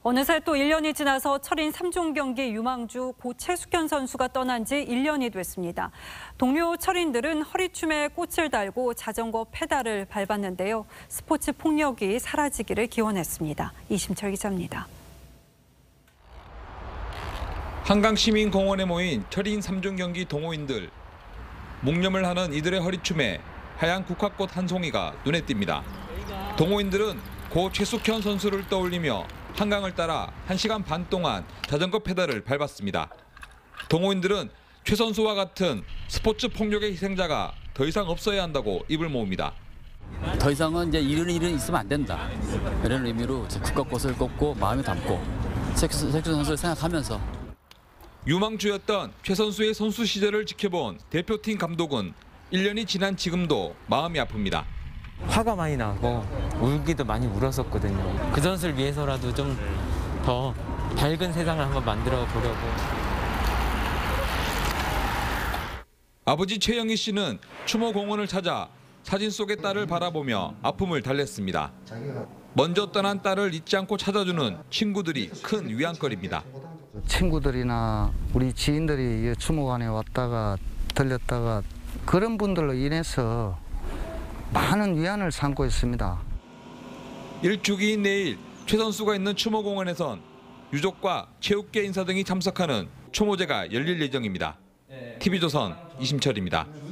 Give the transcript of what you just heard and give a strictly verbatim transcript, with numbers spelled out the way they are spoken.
어느새 또 일 년이 지나서 철인 삼 종 경기 유망주 고 최숙현 선수가 떠난 지 일 년이 됐습니다. 동료 철인들은 허리춤에 꽃을 달고 자전거 페달을 밟았는데요. 스포츠 폭력이 사라지기를 기원했습니다. 이심철 기자입니다. 한강시민공원에 모인 철인 삼 종 경기 동호인들. 묵념을 하는 이들의 허리춤에 하얀 국화꽃 한 송이가 눈에 띕니다. 동호인들은 고 최숙현 선수를 떠올리며 한강을 따라 한 시간 반 동안 자전거 페달을 밟았습니다. 동호인들은 최 선수와 같은 스포츠 폭력의 희생자가 더 이상 없어야 한다고 입을 모읍니다. 더 이상은 이제 이런 일은 있으면 안 된다. 이런 의미로 국화꽃을 꽂고 마음에 담고 최숙현 선수를 생각하면서. 유망주였던 최 선수의 선수 시절을 지켜본 대표팀 감독은 일 년이 지난 지금도 마음이 아픕니다. 화가 많이 나고 울기도 많이 울었었거든요. 그 선수를 위해서라도 좀 더 밝은 세상을 한번 만들어 보려고. 아버지 최영희 씨는 추모공원을 찾아 사진 속의 딸을 바라보며 아픔을 달랬습니다. 먼저 떠난 딸을 잊지 않고 찾아주는 친구들이 큰 위안거리입니다. 친구들이나 우리 지인들이 추모관에 왔다가 들렸다가 그런 분들로 인해서 많은 위안을 삼고 있습니다. 일주기인 내일 최 선수가 있는 추모공원에선 유족과 체육계 인사 등이 참석하는 추모제가 열릴 예정입니다. 티비조선 이심철입니다.